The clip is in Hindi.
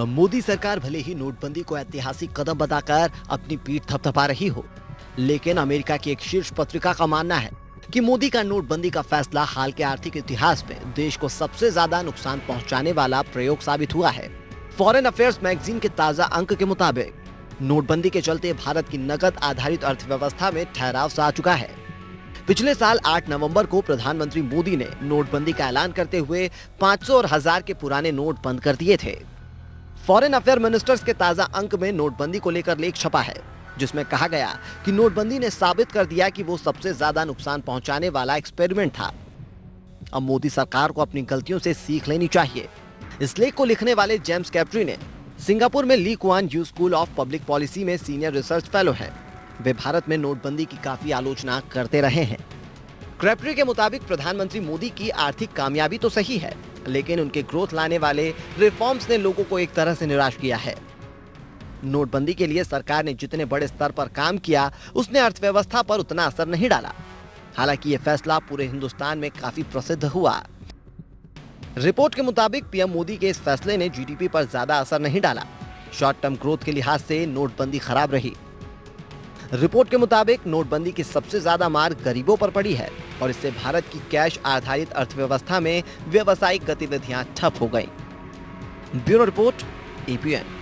मोदी सरकार भले ही नोटबंदी को ऐतिहासिक कदम बताकर अपनी पीठ थपथपा रही हो, लेकिन अमेरिका की एक शीर्ष पत्रिका का मानना है कि मोदी का नोटबंदी का फैसला हाल के आर्थिक इतिहास में देश को सबसे ज्यादा नुकसान पहुंचाने वाला प्रयोग साबित हुआ है। फॉरेन अफेयर्स मैगजीन के ताजा अंक के मुताबिक नोटबंदी के चलते भारत की नकद आधारित अर्थव्यवस्था में ठहराव सा आ चुका है। पिछले साल 8 नवंबर को प्रधानमंत्री मोदी ने नोटबंदी का ऐलान करते हुए 500 और 1000 के पुराने नोट बंद कर दिए थे। फॉरेन अफेयर मिनिस्टर्स के ताजा अंक में नोटबंदी को लेकर लेख छपा है, जिसमें कहा गया कि नोटबंदी ने साबित कर दिया कि वो सबसे ज्यादा नुकसान पहुंचाने वाला एक्सपेरिमेंट था। अब मोदी सरकार को अपनी गलतियों से सीख लेनी चाहिए। इस लेख को लिखने वाले जेम्स कैप्री ने सिंगापुर में Lee Kuan Yew school of public policy में सीनियर रिसर्च फेलो हैं। वे भारत में नोटबंदी की काफी आलोचना करते रहे हैं। कैप्री के मुताबिक प्रधानमंत्री मोदी की आर्थिक कामयाबी तो सही है, लेकिन उनके ग्रोथ लाने वाले रिफॉर्म्स ने लोगों को एक तरह से निराश किया है। नोटबंदी के लिए सरकार ने जितने बड़े स्तर पर काम किया, उसने अर्थव्यवस्था पर उतना असर नहीं डाला। हालांकि ये फैसला पूरे हिंदुस्तान में काफी प्रसिद्ध हुआ। रिपोर्ट के मुताबिक पीएम मोदी के इस फैसले ने जीडीपी पर ज्यादा असर नहीं डाला। शॉर्ट टर्म ग्रोथ के लिहाज से नोटबंदी खराब रही। रिपोर्ट के मुताबिक नोटबंदी की सबसे ज्यादा मार गरीबों पर पड़ी है और इससे भारत की कैश आधारित अर्थव्यवस्था में व्यावसायिक गतिविधियां ठप हो गईं। Bureau report, APN.